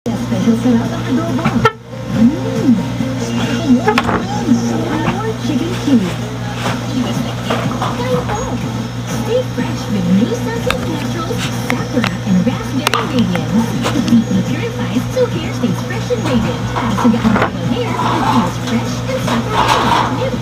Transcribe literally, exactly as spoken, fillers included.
Special sarap ang adobo. Mmm, special more chicken cube. Kaya po. Stay fresh with new Sunsilk Naturals, Sakura, and Raspberry Radiance. Deeply purifies so hair stays fresh and radiant. Para sa gaan hair, it feels fresh and Sakura. New